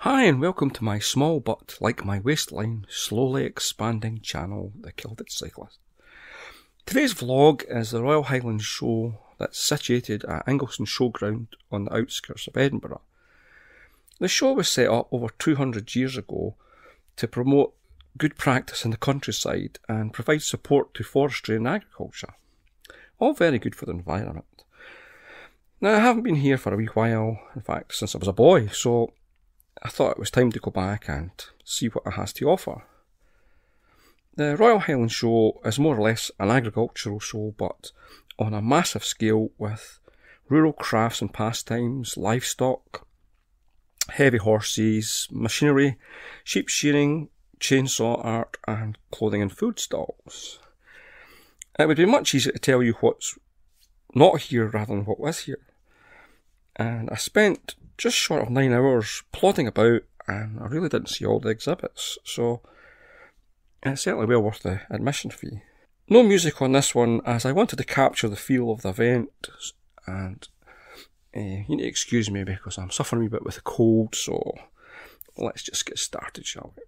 Hi and welcome to my small but, like my waistline, slowly expanding channel, The Kilted Cyclist. Today's vlog is the Royal Highland Show that's situated at Ingleston Showground on the outskirts of Edinburgh. The show was set up over 200 years ago to promote good practice in the countryside and provide support to forestry and agriculture. All very good for the environment. Now, I haven't been here for a wee while, in fact since I was a boy, so I thought it was time to go back and see what it has to offer. The Royal Highland Show is more or less an agricultural show, but on a massive scale, with rural crafts and pastimes, livestock, heavy horses, machinery, sheep shearing, chainsaw art and clothing and food stalls. It would be much easier to tell you what's not here rather than what was here. And I spent just short of 9 hours plodding about and I really didn't see all the exhibits, so it's certainly well worth the admission fee. No music on this one as I wanted to capture the feel of the event, and you need to excuse me because I'm suffering a wee bit with a cold, so let's just get started, shall we?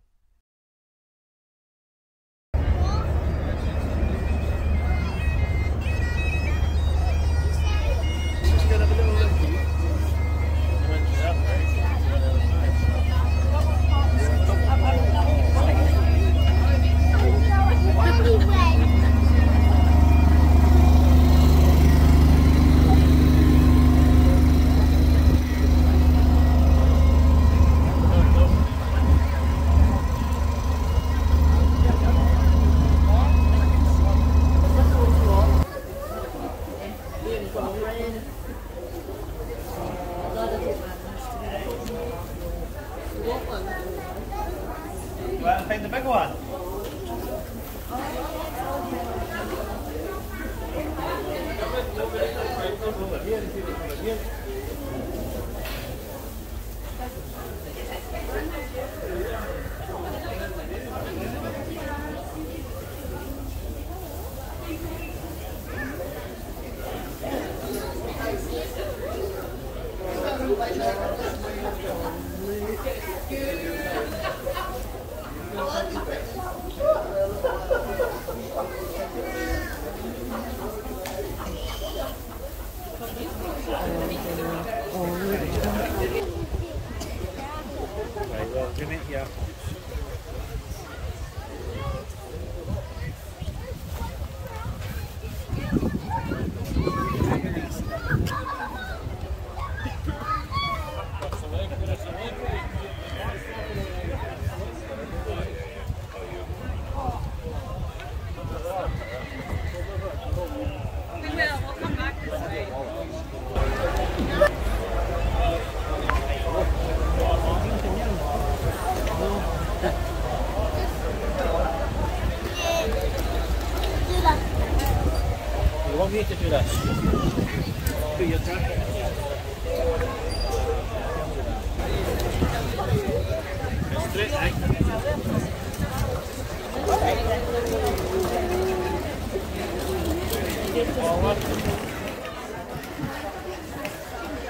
Well, find the big one. Right, well, give it here. You want me to do this? Do your turn. Straight, eh? Forward.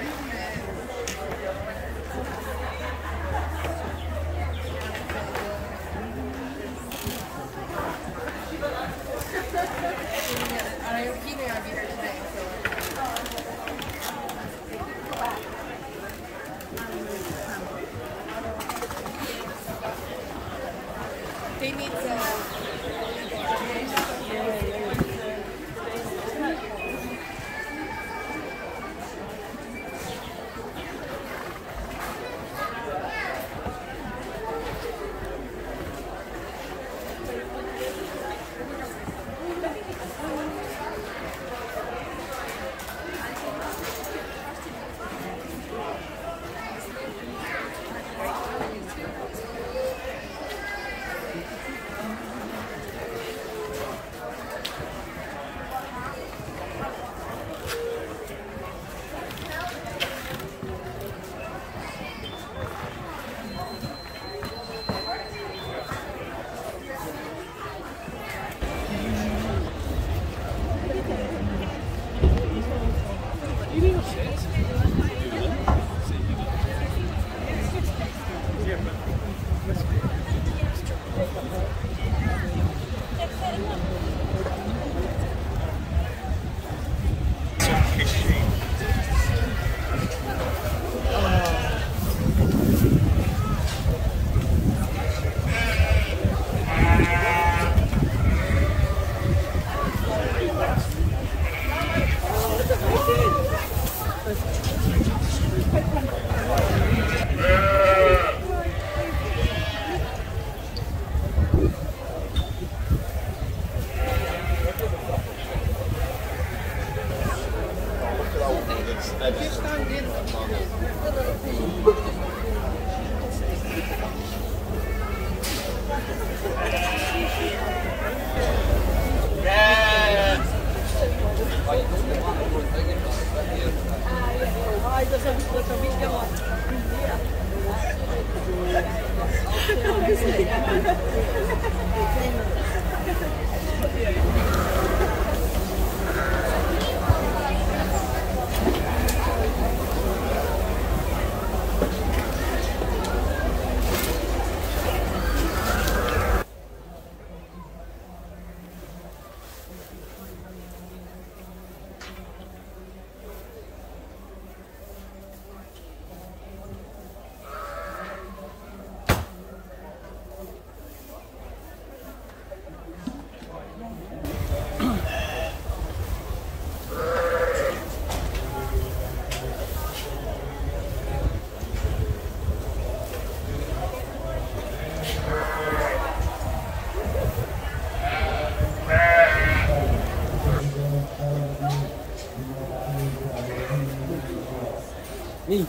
Me.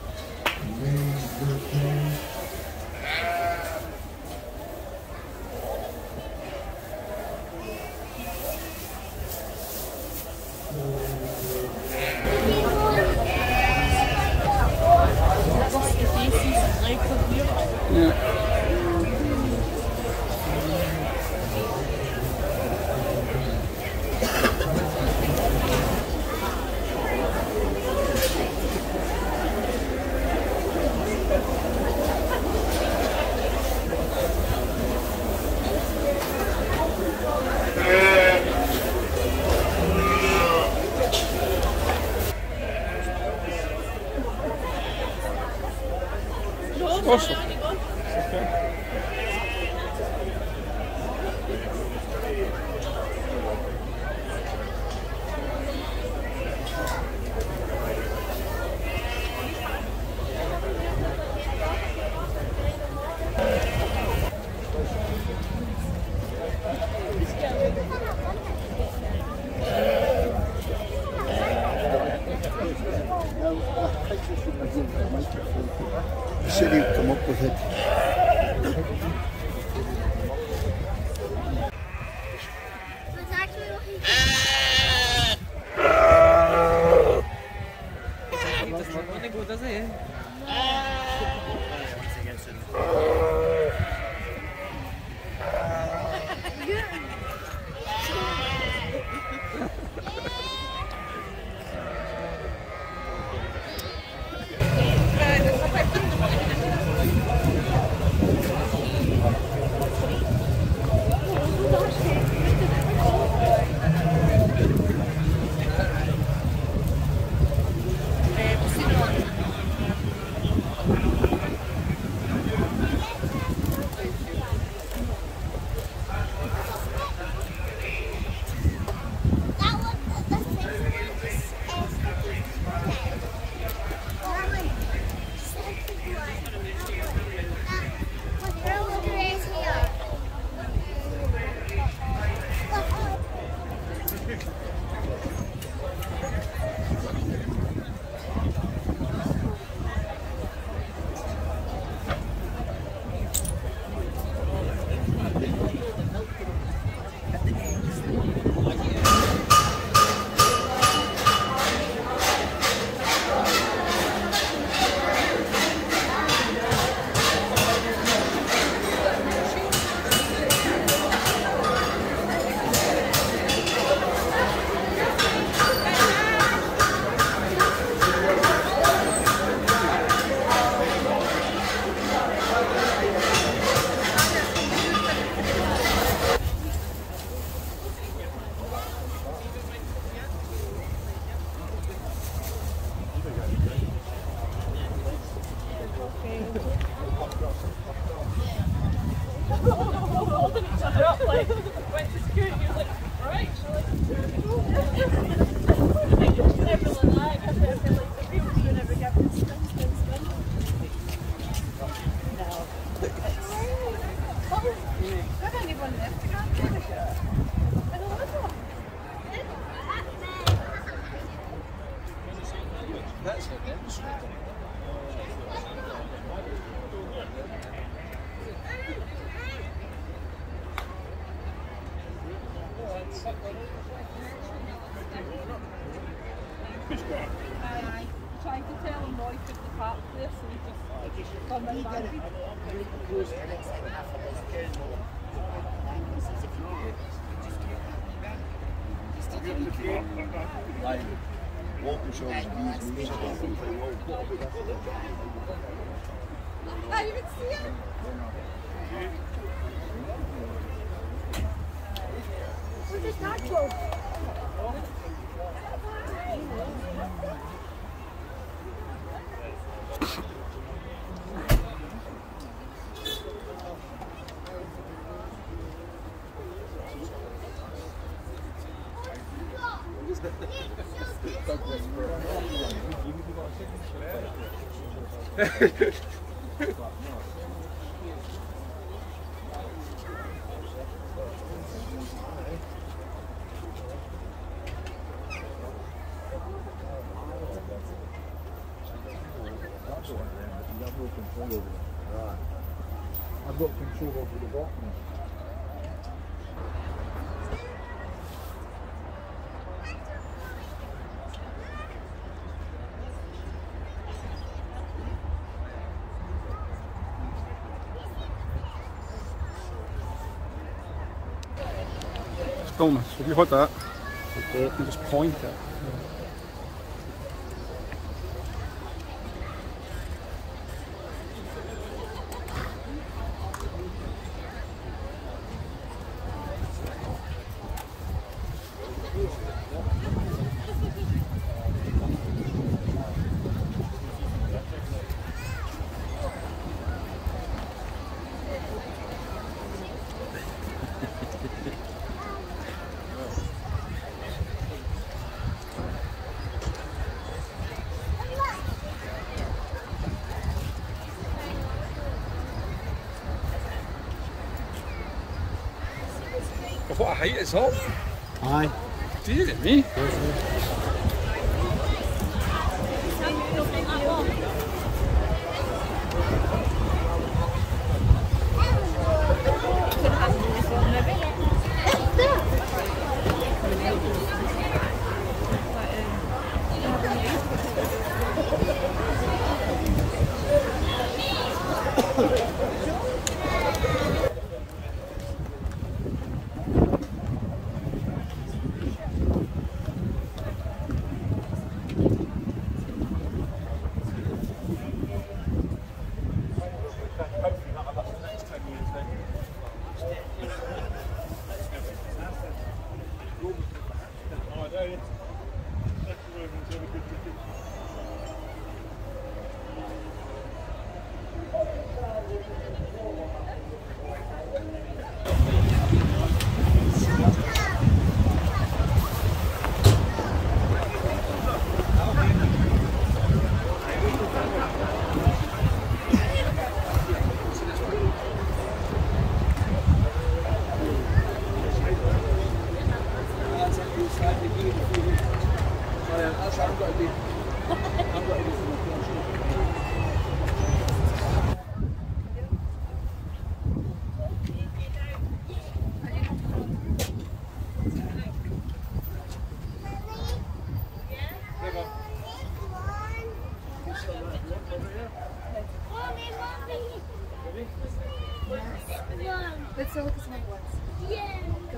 Awesome. He said he'd come up with it. That I tried to tell him Roy took the park there, so he just come in back. Like, walking shows and these music stuff and play well. I even see it. What is that for? I've got control over the bottom. Stillness. Have you heard that? You can just point it. What a height it's up. Aye. Dear me. Let's look at some other ones. Yeah. Go.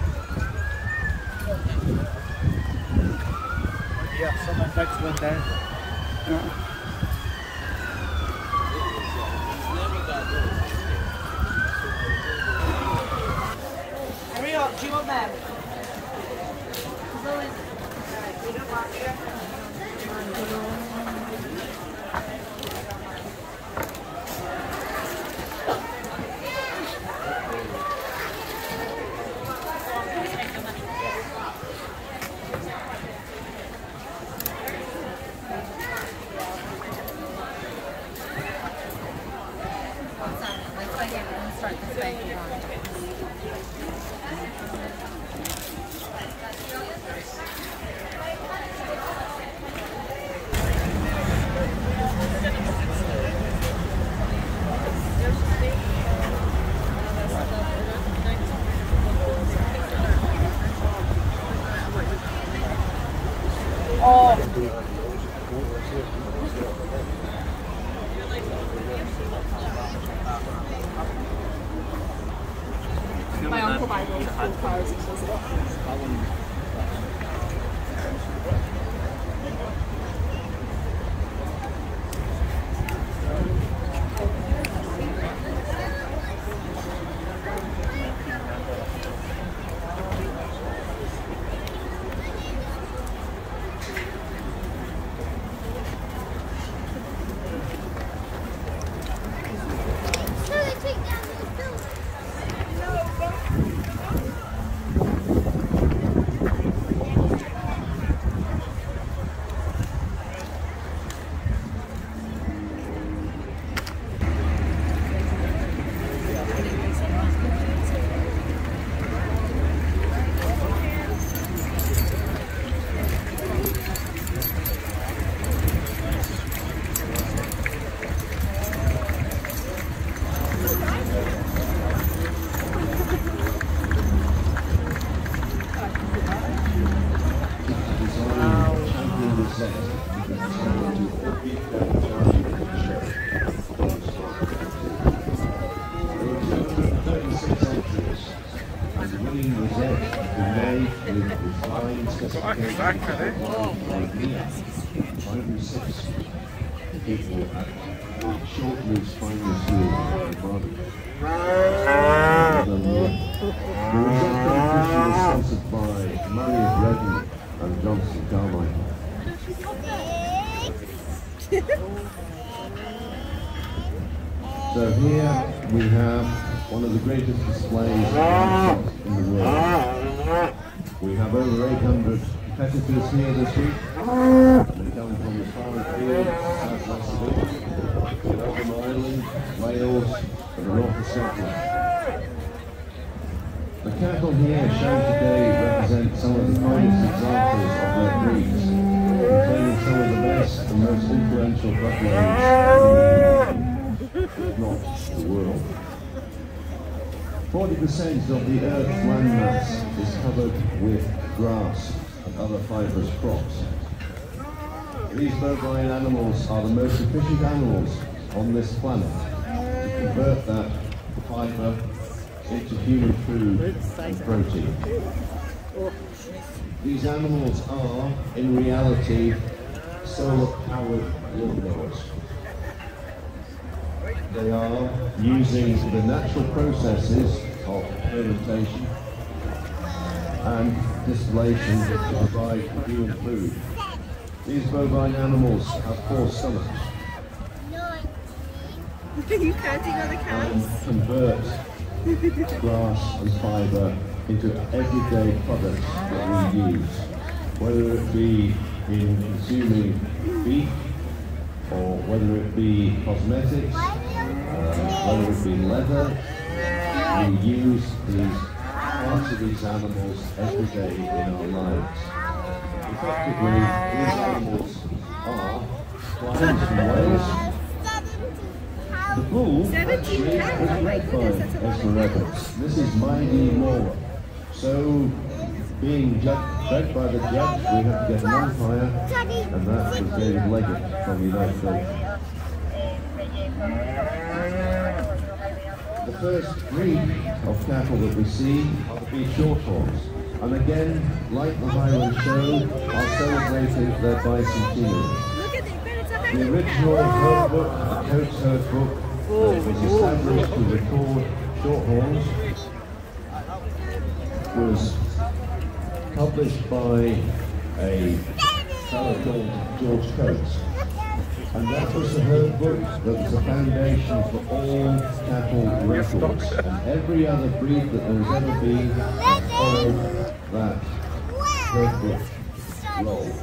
Yeah, someone next one down. Hurry up, do you want them? My uncle buys those old cars and does it. People shortly spinal shield of the body. The result was sponsored by Marion Redden and Johnson Carmichael. So here we have one of the greatest displays of shops in the world. We have over 800 competitors here this week. They come from as far afield, southwest of England, Northern Ireland, Wales, and the north of Scotland. The cattle here shown today represent some of the finest examples of their breeds, containing some of the best and most influential bloodlines in the if not the world. 40% of the Earth's landmass is covered with grass and other fibrous crops. These bovine animals are the most efficient animals on this planet to convert that fibre into human food and protein. These animals are, in reality, solar-powered lawnmowers. They are using the natural processes of fermentation and distillation to provide human food. These bovine animals have 4 stomachs You counting on the cows? and convert grass and fibre into everyday products that we use, whether it be in consuming beef or whether it be cosmetics, whether it be leather. We use these parts of these animals every day in our lives. Effectively, these animals are clients from Wales. The bull actually was bred by Esmeralda. This is Mighty Moore. So, being bred by the judge, we have to get an umpire, and that was David Leggett from the United States. The first breed of cattle that we see are the beef shorthorns, and again, like the Highland Show, are celebrating their bicentennial. Look at it, The original herd book, the Coates herd book, that was established to record shorthorns, was published by a fellow called George Coates. And that was the herd book that was the foundation for all cattle records. And every other breed that there has ever been has followed that herd book role.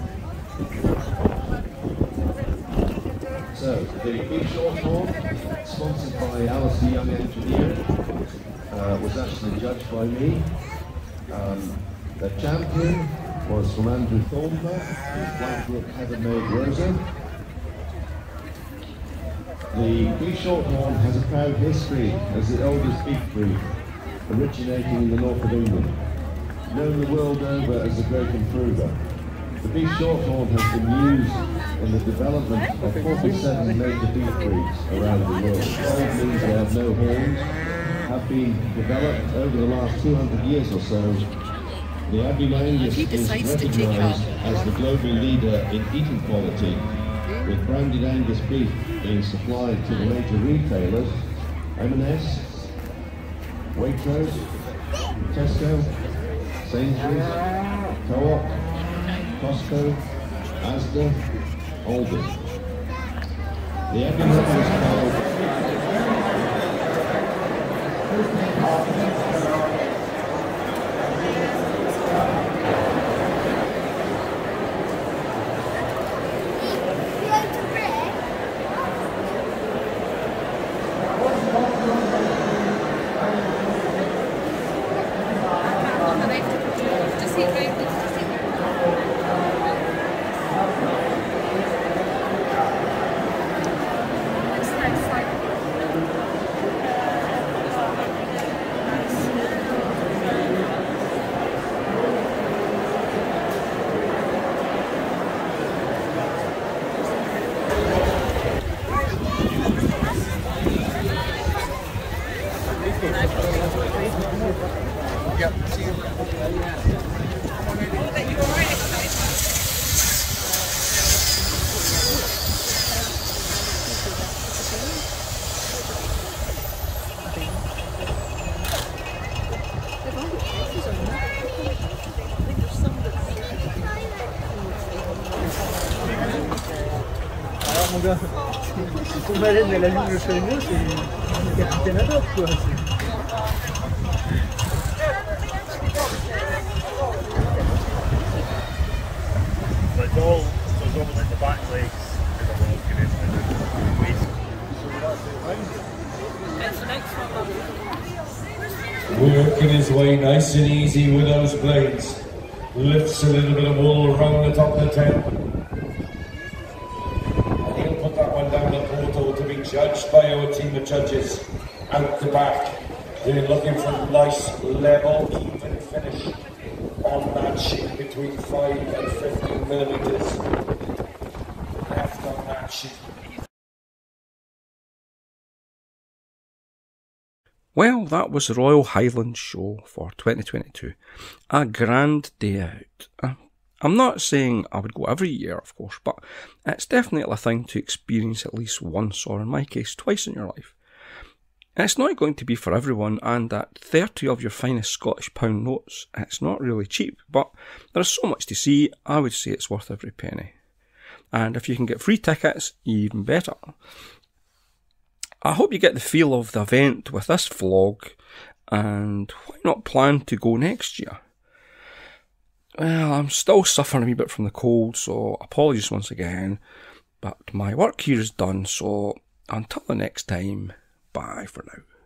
So, the Big Shorthorn, sponsored by Alistair Young Engineer, was actually judged by me. The champion was from Andrew Thornburg, his Blackbrook Heather-Maid Rosa. The Big Shorthorn has a proud history as the oldest beef breed, originating in the north of England, known the world over as the Great Improver. The Big Shorthorn has been used in the development of 47 major beef breeds around the world. Old means they have no horns, have been developed over the last 200 years or so. The Abbey Angus is recognised as the global leader in eating quality, with branded Angus beef being supplied to the major retailers, M&S, Waitrose, Tesco, Sainsbury's, Co-op, Costco, Asda, Aldi. The Abbey Angus cow mon gars. Si ton baleine elle allume le chalumeau, c'est le capitaine Haddock quoi. It's all like the back legs. Working his way nice and easy with those blades. Lifts a little bit of wool around the top of the tent. And he'll put that one down the portal to be judged by our team of judges. Out the back, they're looking for a nice, level, even finish on that sheet between 5 and 15 millimeters. Left on that sheet. Well, that was the Royal Highlands Show for 2022. A grand day out. I'm not saying I would go every year, of course, but it's definitely a thing to experience at least once, or in my case, twice in your life. It's not going to be for everyone, and at 30 of your finest Scottish pound notes, it's not really cheap, but there's so much to see, I would say it's worth every penny. And if you can get free tickets, even better. I hope you get the feel of the event with this vlog, and why not plan to go next year? Well, I'm still suffering a wee bit from the cold, so apologies once again, but my work here is done, so until the next time, bye for now.